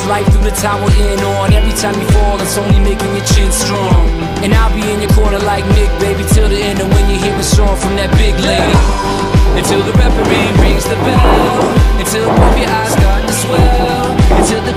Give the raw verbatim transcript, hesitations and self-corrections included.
life through the time we're in on. Every time you fall, it's only making your chin strong. And I'll be in your corner like Nick, baby, till the end of when you hear a song from that big lady. Until the referee rings the bell, until both your eyes start to swell, until the